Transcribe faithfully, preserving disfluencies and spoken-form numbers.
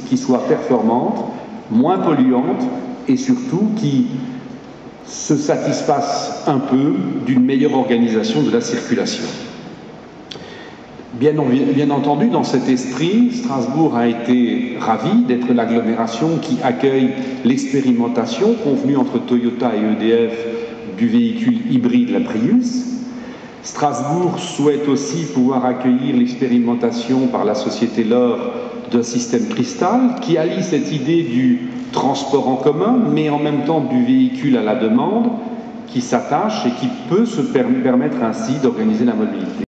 qui soit performante, moins polluante et surtout qui se satisfasse un peu d'une meilleure organisation de la circulation. Bien, bien entendu, dans cet esprit, Strasbourg a été ravi d'être l'agglomération qui accueille l'expérimentation convenue entre Toyota et E D F du véhicule hybride, la Prius. Strasbourg souhaite aussi pouvoir accueillir l'expérimentation par la société L'Or d'un système Cristal qui allie cette idée du transport en commun, mais en même temps du véhicule à la demande, qui s'attache et qui peut se permettre ainsi d'organiser la mobilité.